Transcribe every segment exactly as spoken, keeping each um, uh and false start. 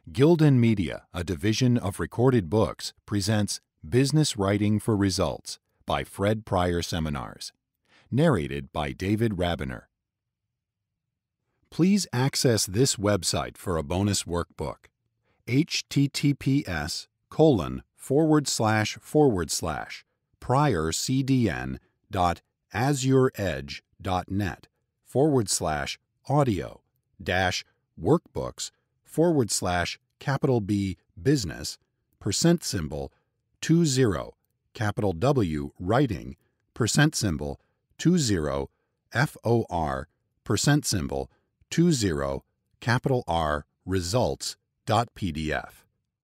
Gildan Media, a division of Recorded Books, presents Business Writing for Results by Fred Pryor Seminars. Narrated by David Rabiner. Please access this website for a bonus workbook. https colon forward slash forward slash pryorcdn dot azureedge dot net forward slash audio dash workbooks forward slash capital B business percent symbol two zero capital W writing percent symbol two zero F O R percent symbol two zero capital R results dot P D F.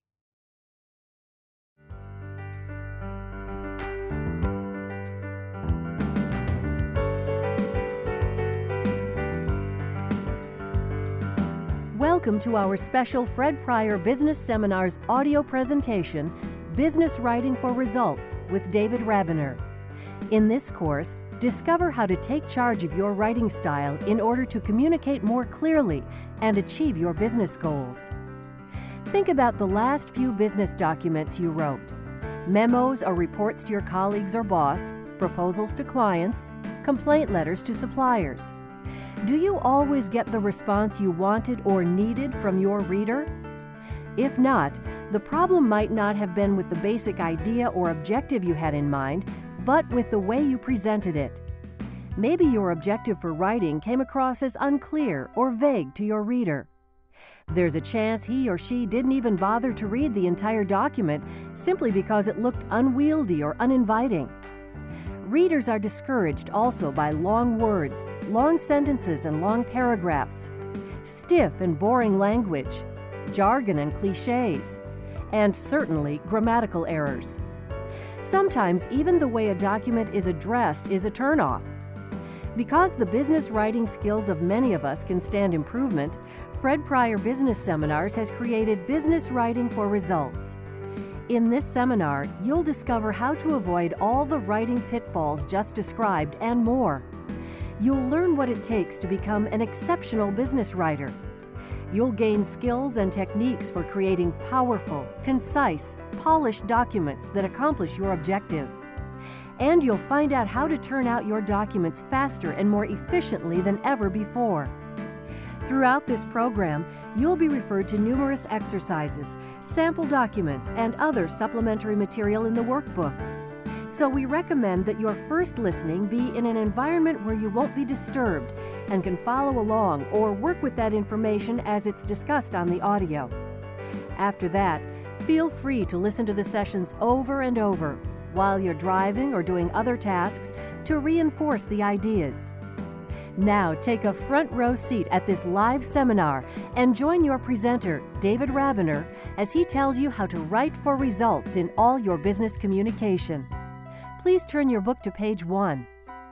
Welcome to our special Fred Pryor Business Seminars audio presentation, Business Writing for Results with David Rabiner. In this course, discover how to take charge of your writing style in order to communicate more clearly and achieve your business goals. Think about the last few business documents you wrote. Memos or reports to your colleagues or boss, proposals to clients, complaint letters to suppliers. Do you always get the response you wanted or needed from your reader? If not, the problem might not have been with the basic idea or objective you had in mind, but with the way you presented it. Maybe your objective for writing came across as unclear or vague to your reader. There's a chance he or she didn't even bother to read the entire document simply because it looked unwieldy or uninviting. Readers are discouraged also by long words, long sentences and long paragraphs, stiff and boring language, jargon and cliches, and certainly grammatical errors. Sometimes even the way a document is addressed is a turnoff. Because the business writing skills of many of us can stand improvement, Fred Pryor Business Seminars has created Business Writing for Results. In this seminar, you'll discover how to avoid all the writing pitfalls just described and more. You'll learn what it takes to become an exceptional business writer. You'll gain skills and techniques for creating powerful, concise, polished documents that accomplish your objective. And you'll find out how to turn out your documents faster and more efficiently than ever before. Throughout this program, you'll be referred to numerous exercises, sample documents, and other supplementary material in the workbook. So we recommend that your first listening be in an environment where you won't be disturbed and can follow along or work with that information as it's discussed on the audio. After that, feel free to listen to the sessions over and over while you're driving or doing other tasks to reinforce the ideas. Now take a front row seat at this live seminar and join your presenter, David Rabiner, as he tells you how to write for results in all your business communication. Please turn your book to page one.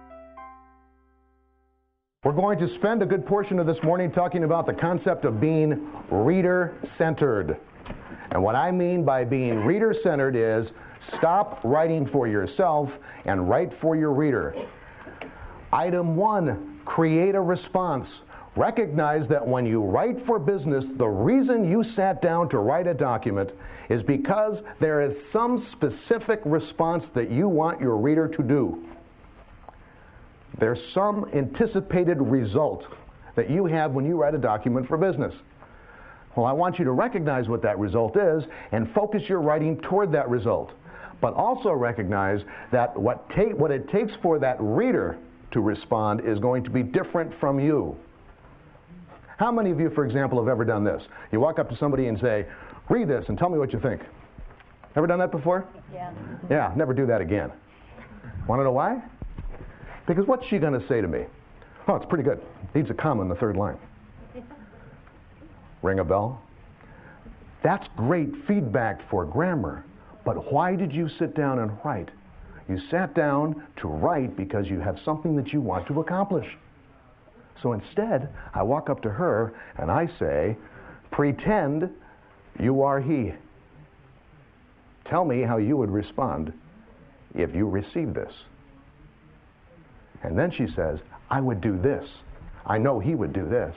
We're going to spend a good portion of this morning talking about the concept of being reader-centered. And what I mean by being reader-centered is stop writing for yourself and write for your reader. Item one, create a response. Recognize that when you write for business, the reason you sat down to write a document is because there is some specific response that you want your reader to do. There's some anticipated result that you have when you write a document for business. Well, I want you to recognize what that result is and focus your writing toward that result. But also recognize that what, ta- what it takes for that reader to respond is going to be different from you. How many of you, for example, have ever done this? You walk up to somebody and say, read this and tell me what you think. Ever done that before? Yeah. Yeah, never do that again. Want to know why? Because what's she going to say to me? Oh, it's pretty good. Needs a comma in the third line. Ring a bell? That's great feedback for grammar, but why did you sit down and write? You sat down to write because you have something that you want to accomplish. So instead, I walk up to her and I say, pretend you are he. Tell me how you would respond if you received this. And then she says, I would do this. I know he would do this.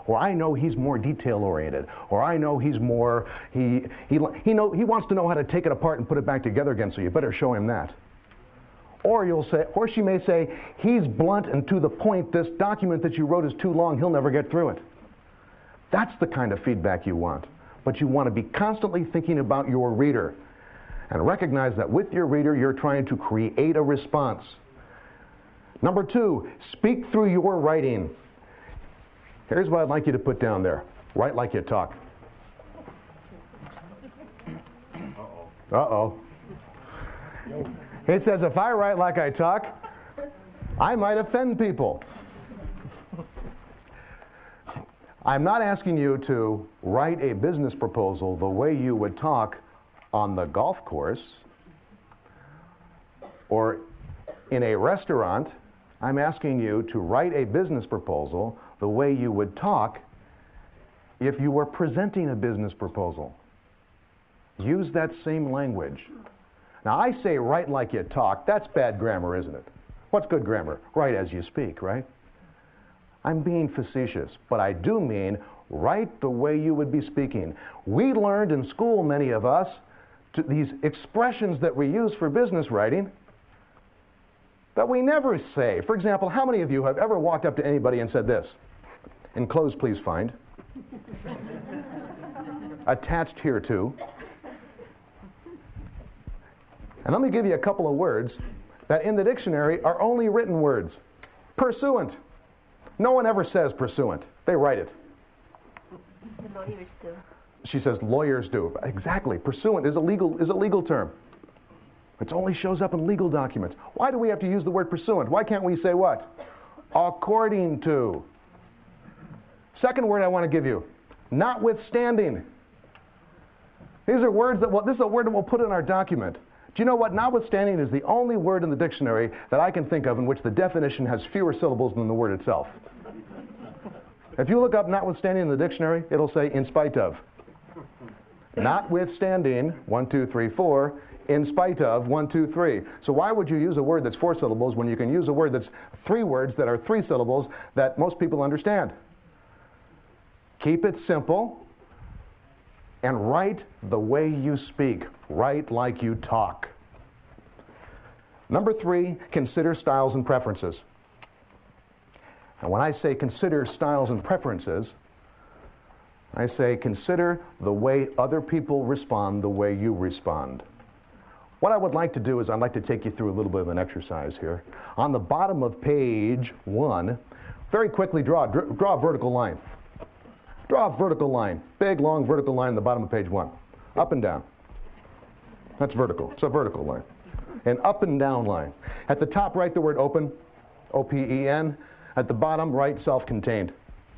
Or I know he's more detail-oriented. Or I know he's more, he, he, he, know, he wants to know how to take it apart and put it back together again, so you better show him that. Or you'll say, or she may say, he's blunt and to the point, this document that you wrote is too long, he'll never get through it. That's the kind of feedback you want. But you want to be constantly thinking about your reader and recognize that with your reader, you're trying to create a response. Number two, speak through your writing. Here's what I'd like you to put down there. Write like you talk. Uh-oh. Uh-oh. It says, if I write like I talk, I might offend people. I'm not asking you to write a business proposal the way you would talk on the golf course or in a restaurant. I'm asking you to write a business proposal the way you would talk if you were presenting a business proposal. Use that same language. Now, I say write like you talk. That's bad grammar, isn't it? What's good grammar? Write as you speak, right? I'm being facetious, but I do mean write the way you would be speaking. We learned in school, many of us, to these expressions that we use for business writing that we never say. For example, how many of you have ever walked up to anybody and said this? Enclosed, please find. Attached here to. And let me give you a couple of words that in the dictionary are only written words. Pursuant. No one ever says pursuant. They write it. The lawyers do. She says lawyers do. Exactly. Pursuant is a legal, is a legal term. It only shows up in legal documents. Why do we have to use the word pursuant? Why can't we say what? According to. Second word I want to give you. Notwithstanding. These are words that, well, this is a word that we'll put in our document. Do you know what? Notwithstanding is the only word in the dictionary that I can think of in which the definition has fewer syllables than the word itself. If you look up notwithstanding in the dictionary, it'll say in spite of. Notwithstanding, one, two, three, four, in spite of, one, two, three. So why would you use a word that's four syllables when you can use a word that's three words that are three syllables that most people understand? Keep it simple. And write the way you speak. Write like you talk. Number three, consider styles and preferences. And when I say consider styles and preferences, I say consider the way other people respond the way you respond. What I would like to do is I'd like to take you through a little bit of an exercise here. On the bottom of page one, very quickly draw, draw a vertical line. Draw a vertical line, big, long vertical line on the bottom of page one, up and down. That's vertical. It's a vertical line. An up and down line. At the top, write the word open, O P E N. At the bottom, write self-contained.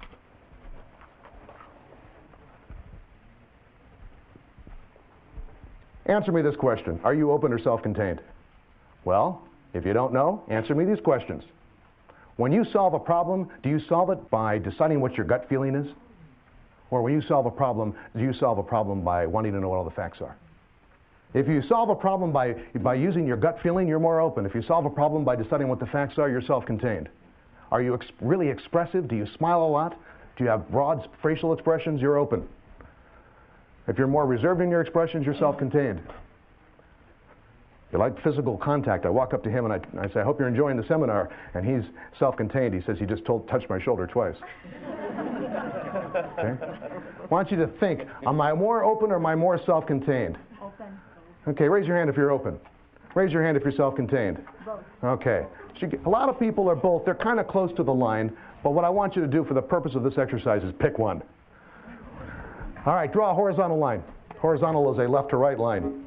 Answer me this question. Are you open or self-contained? Well, if you don't know, answer me these questions. When you solve a problem, do you solve it by deciding what your gut feeling is? Or when you solve a problem, do you solve a problem by wanting to know what all the facts are? If you solve a problem by, by using your gut feeling, you're more open. If you solve a problem by deciding what the facts are, you're self-contained. Are you ex really expressive? Do you smile a lot? Do you have broad facial expressions? You're open. If you're more reserved in your expressions, you're self-contained. You like physical contact. I walk up to him and I, I say, I hope you're enjoying the seminar. And he's self-contained. He says, he just told, touched my shoulder twice. Okay? I want you to think, am I more open or am I more self-contained? Open. Okay, raise your hand if you're open. Raise your hand if you're self-contained. Both. Okay. A lot of people are both. They're kind of close to the line, but what I want you to do for the purpose of this exercise is pick one. All right, draw a horizontal line. Horizontal is a left to right line.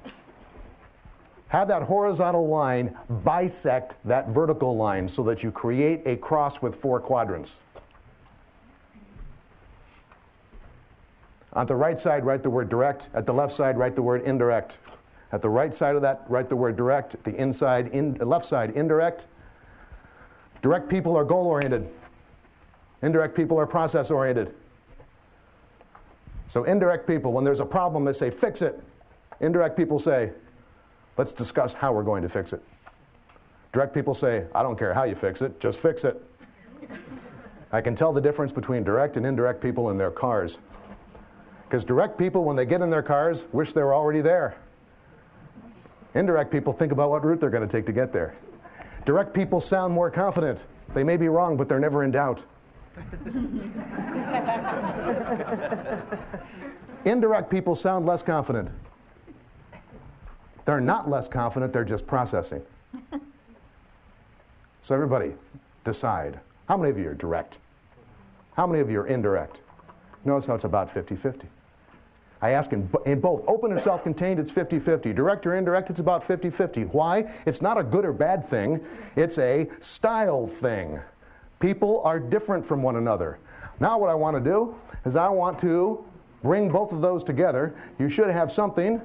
Have that horizontal line bisect that vertical line so that you create a cross with four quadrants. On the right side, write the word direct. At the left side, write the word indirect. At the right side of that, write the word direct. At the inside, in, left side, indirect. Direct people are goal-oriented. Indirect people are process-oriented. So indirect people, when there's a problem, they say, fix it. Indirect people say, let's discuss how we're going to fix it. Direct people say, I don't care how you fix it, just fix it. I can tell the difference between direct and indirect people in their cars. Because direct people, when they get in their cars, wish they were already there. Indirect people think about what route they're going to take to get there. Direct people sound more confident. They may be wrong, but they're never in doubt. Indirect people sound less confident. They're not less confident, they're just processing. So everybody, decide. How many of you are direct? How many of you are indirect? Notice how it's about fifty fifty. I ask in, in both. Open and self-contained, it's fifty fifty. Direct or indirect, it's about fifty fifty. Why? It's not a good or bad thing. It's a style thing. People are different from one another. Now what I want to do is I want to bring both of those together. You should have something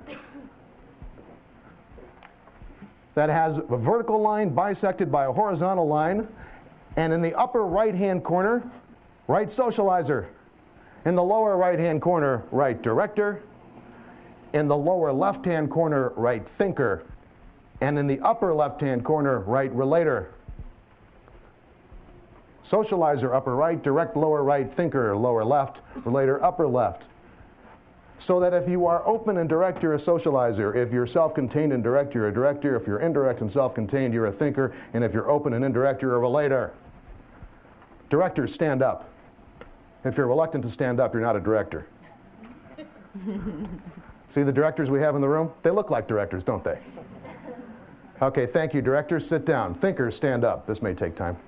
that has a vertical line bisected by a horizontal line, and in the upper right-hand corner, write socializer. In the lower right-hand corner, write director. In the lower left-hand corner, write thinker. And in the upper left-hand corner, write relator. Socializer, upper right, direct, lower right, thinker, lower left, relator, upper left. So that if you are open and direct, you're a socializer. If you're self-contained and direct, you're a director. If you're indirect and self-contained, you're a thinker. And if you're open and indirect, you're a relator. Directors, stand up. If you're reluctant to stand up, you're not a director. See the directors we have in the room? They look like directors, don't they? Okay, thank you, directors. Sit down. Thinkers, stand up. This may take time.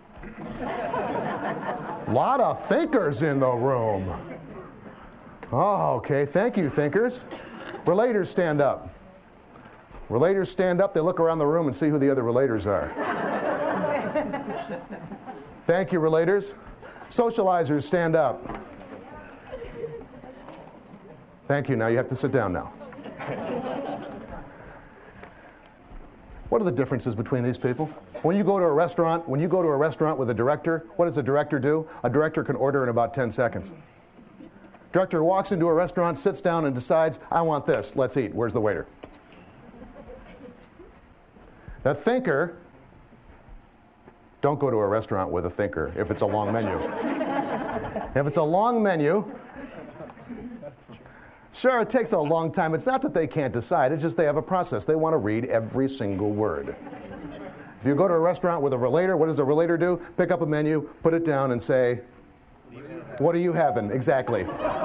A lot of thinkers in the room. Oh, okay. Thank you, thinkers. Relators, stand up. Relators stand up. They look around the room and see who the other relators are. Thank you, relators. Socializers, stand up. Thank you. Now you have to sit down now. What are the differences between these people? When you go to a restaurant, when you go to a restaurant with a director, what does a director do? A director can order in about ten seconds. Director walks into a restaurant, sits down, and decides, I want this. Let's eat. Where's the waiter? The thinker, don't go to a restaurant with a thinker if it's a long menu. If it's a long menu, sure, it takes a long time. It's not that they can't decide. It's just they have a process. They want to read every single word. If you go to a restaurant with a relator, what does a relator do? Pick up a menu, put it down, and say, what are you having? Exactly.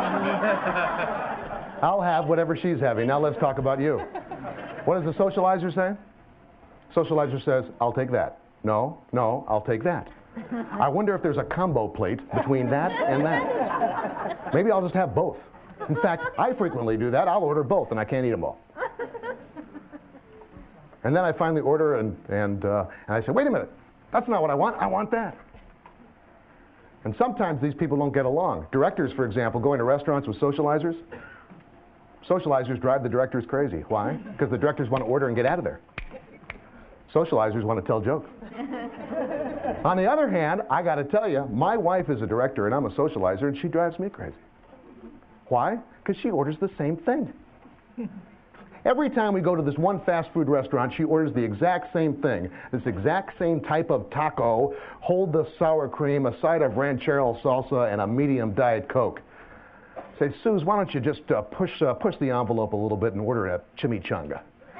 I'll have whatever she's having. Now let's talk about you. What does the socializer say? Socializer says, I'll take that. No, no, I'll take that. I wonder if there's a combo plate between that and that. Maybe I'll just have both. In fact, I frequently do that. I'll order both, and I can't eat them all. And then I finally order, and, and, uh, and I say, wait a minute. That's not what I want. I want that. And sometimes these people don't get along. Directors, for example, going to restaurants with socializers. Socializers drive the directors crazy. Why? Because the directors want to order and get out of there. Socializers want to tell jokes. On the other hand, I got to tell you, my wife is a director and I'm a socializer, and she drives me crazy. Why? Because she orders the same thing. Every time we go to this one fast food restaurant, she orders the exact same thing, this exact same type of taco, hold the sour cream, a side of ranchero salsa, and a medium Diet Coke. Say, Suze, why don't you just uh, push, uh, push the envelope a little bit and order a chimichanga?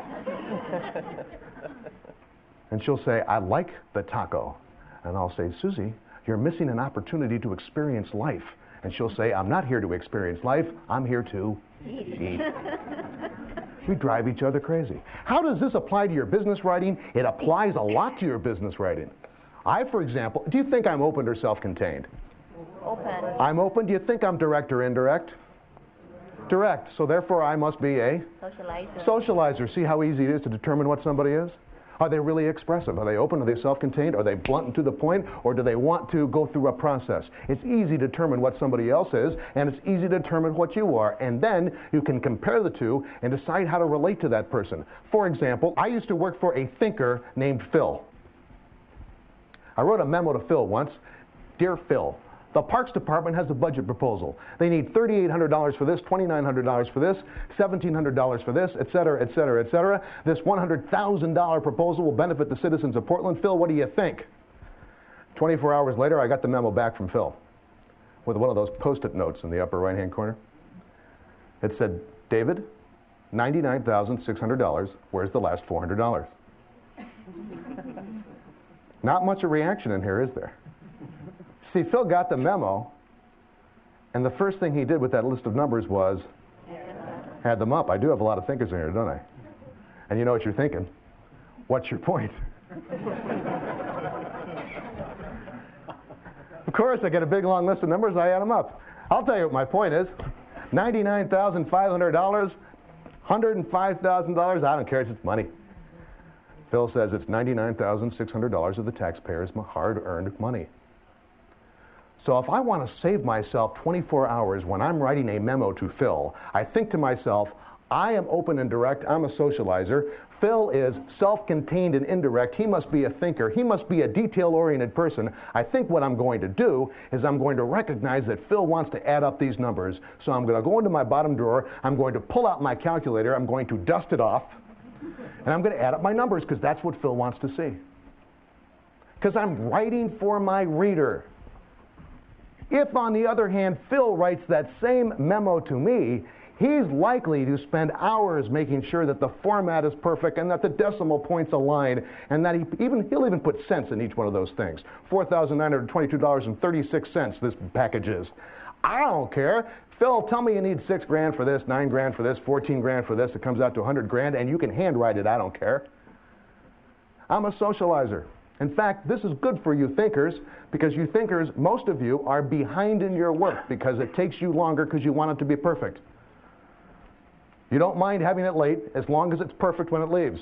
And she'll say, I like the taco. And I'll say, Susie, you're missing an opportunity to experience life. And she'll say, I'm not here to experience life, I'm here to eat. We drive each other crazy. How does this apply to your business writing? It applies a lot to your business writing. I, for example, do you think I'm open or self-contained? Open. I'm open. Do you think I'm direct or indirect? Direct. So therefore I must be a Socializer. socializer. See how easy it is to determine what somebody is? Are they really expressive? Are they open? Are they self-contained? Are they blunt and to the point? Or do they want to go through a process? It's easy to determine what somebody else is, and it's easy to determine what you are. And then you can compare the two and decide how to relate to that person. For example, I used to work for a thinker named Phil. I wrote a memo to Phil once. Dear Phil, the Parks Department has a budget proposal. They need three thousand eight hundred dollars for this, two thousand nine hundred dollars for this, one thousand seven hundred dollars for this, et cetera, et cetera, et cetera. This one hundred thousand dollar proposal will benefit the citizens of Portland. Phil, what do you think? twenty-four hours later, I got the memo back from Phil with one of those post-it notes in the upper right-hand corner. It said, David, ninety-nine thousand six hundred dollars, where's the last four hundred dollars? Not much of a reaction in here, is there? See, Phil got the memo, and the first thing he did with that list of numbers was add them up. I do have a lot of thinkers in here, don't I? And you know what you're thinking. What's your point? Of course, I get a big long list of numbers, I add them up. I'll tell you what my point is. ninety-nine thousand five hundred dollars, one hundred five thousand dollars, I don't care, it's just money. Phil says it's ninety-nine thousand six hundred dollars of the taxpayers' hard-earned money. So if I want to save myself twenty-four hours when I'm writing a memo to Phil, I think to myself, I am open and direct, I'm a socializer. Phil is self-contained and indirect. He must be a thinker. He must be a detail-oriented person. I think what I'm going to do is I'm going to recognize that Phil wants to add up these numbers. So I'm going to go into my bottom drawer, I'm going to pull out my calculator, I'm going to dust it off, and I'm going to add up my numbers because that's what Phil wants to see. Because I'm writing for my reader. If, on the other hand, Phil writes that same memo to me, he's likely to spend hours making sure that the format is perfect and that the decimal points align, and that he even, he'll even put cents in each one of those things. four thousand nine hundred twenty-two dollars and thirty-six cents this package is. I don't care. Phil, tell me you need six grand for this, nine grand for this, fourteen grand for this. It comes out to one hundred grand, and you can handwrite it. I don't care. I'm a socializer. In fact, this is good for you thinkers, because you thinkers, most of you, are behind in your work because it takes you longer because you want it to be perfect. You don't mind having it late as long as it's perfect when it leaves.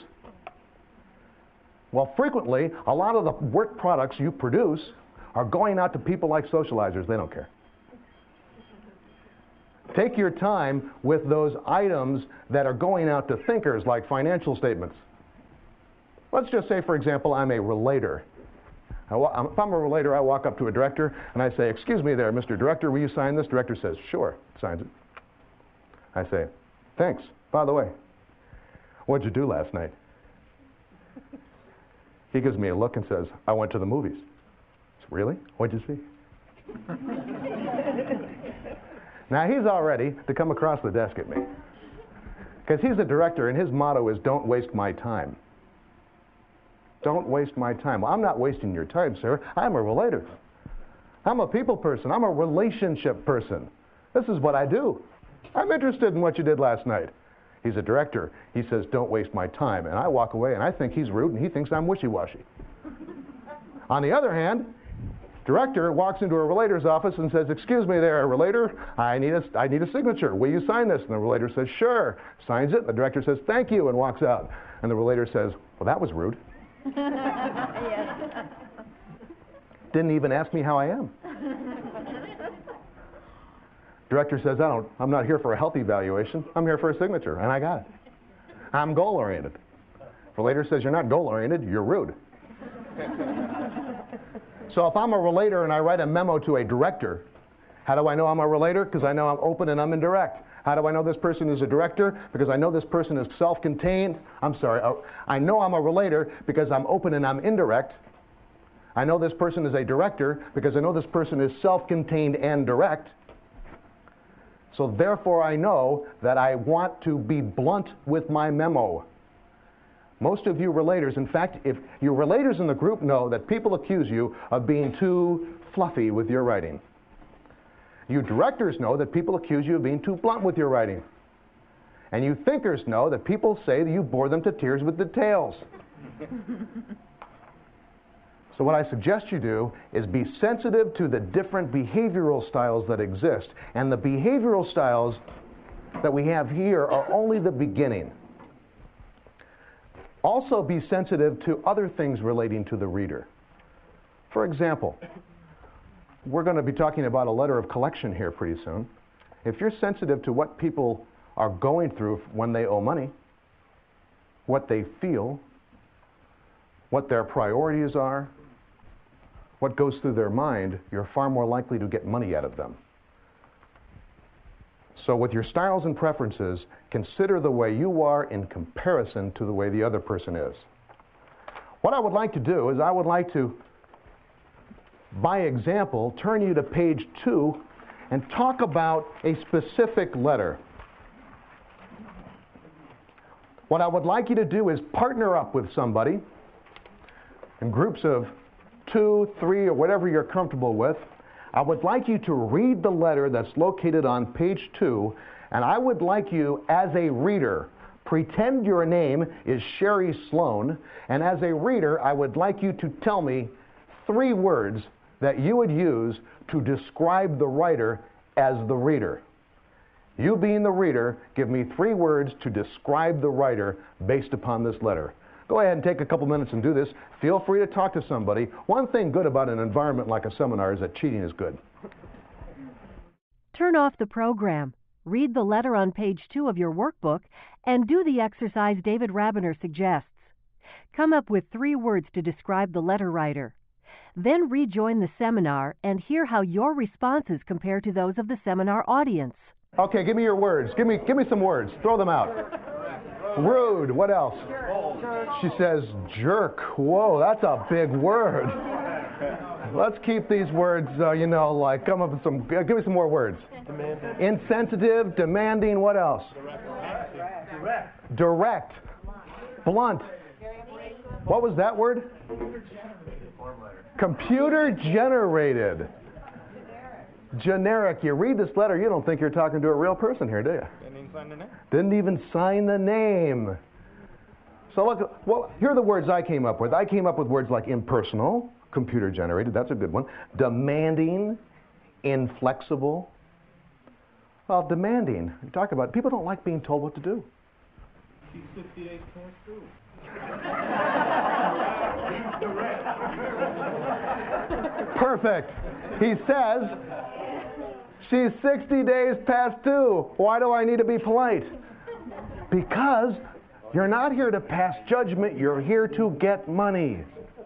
Well, frequently, a lot of the work products you produce are going out to people like socializers. They don't care. Take your time with those items that are going out to thinkers, like financial statements. Let's just say, for example, I'm a relator. If I'm a relator, I walk up to a director and I say, excuse me there, Mister Director, will you sign this? Director says, sure, signs it. I say, thanks. By the way, what'd you do last night? He gives me a look and says, I went to the movies. I said, really? What'd you see? Now, he's all ready to come across the desk at me, because he's a director and his motto is, don't waste my time. Don't waste my time. Well, I'm not wasting your time, sir. I'm a relator. I'm a people person. I'm a relationship person. This is what I do. I'm interested in what you did last night. He's a director. He says, don't waste my time. And I walk away, and I think he's rude, and he thinks I'm wishy-washy. On the other hand, director walks into a relator's office and says, excuse me there, relator, I need a, I need a signature. Will you sign this? And the relator says, sure. Signs it, and the director says, thank you, and walks out. And the relator says, well, that was rude. Yes. Didn't even ask me how I am. Director says, I don't, I'm not here for a health evaluation. I'm here for a signature, and I got it. I'm goal-oriented. Relator says, you're not goal-oriented, you're rude. So if I'm a relator and I write a memo to a director, how do I know I'm a relator? Because I know I'm open and I'm indirect. How do I know this person is a director? Because I know this person is self-contained. I'm sorry, I know I'm a relator because I'm open and I'm indirect. I know this person is a director because I know this person is self-contained and direct. So therefore I know that I want to be blunt with my memo. Most of you relators, in fact, if your relators in the group know that people accuse you of being too fluffy with your writing. You directors know that people accuse you of being too blunt with your writing. And you thinkers know that people say that you bore them to tears with details. So what I suggest you do is be sensitive to the different behavioral styles that exist. And the behavioral styles that we have here are only the beginning. Also be sensitive to other things relating to the reader. For example, we're going to be talking about a letter of collection here pretty soon. If you're sensitive to what people are going through when they owe money, what they feel, what their priorities are, what goes through their mind, you're far more likely to get money out of them. So with your styles and preferences, consider the way you are in comparison to the way the other person is. What I would like to do is I would like to by example, turn you to page two and talk about a specific letter. What I would like you to do is partner up with somebody in groups of two, three, or whatever you're comfortable with. I would like you to read the letter that's located on page two, and I would like you, as a reader, pretend your name is Sherry Sloan, and as a reader, I would like you to tell me three words that you would use to describe the writer as the reader. You being the reader, give me three words to describe the writer based upon this letter. Go ahead and take a couple minutes and do this. Feel free to talk to somebody. One thing good about an environment like a seminar is that cheating is good. Turn off the program, read the letter on page two of your workbook, and do the exercise David Rabiner suggests. Come up with three words to describe the letter writer. Then rejoin the seminar and hear how your responses compare to those of the seminar audience. Okay, give me your words. Give me, give me some words. Throw them out. Rude. What else? She says jerk. Whoa, that's a big word. Let's keep these words, uh, you know, like come up with some, uh, give me some more words. Demanding. Insensitive, demanding, what else? Direct. Direct. Blunt. What was that word? Computer generated. Generic. You read this letter, you don't think you're talking to a real person here, do you? Didn't even sign the name. Didn't even sign the name. So look, well, here are the words I came up with. I came up with words like impersonal, computer generated, that's a good one. Demanding, inflexible. Well, demanding, you talk about, people don't like being told what to do. She's sixty-eight past due. Perfect. He says, she's sixty days past due. Why do I need to be polite? Because you're not here to pass judgment, you're here to get money.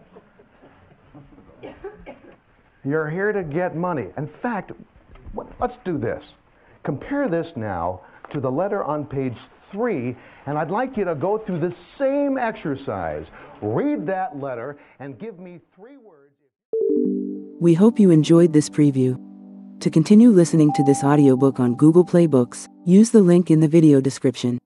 You're here to get money. In fact, let's do this. Compare this now to the letter on page three, and I'd like you to go through the same exercise. Read that letter and give me three words. We hope you enjoyed this preview. To continue listening to this audiobook on Google Play Books, use the link in the video description.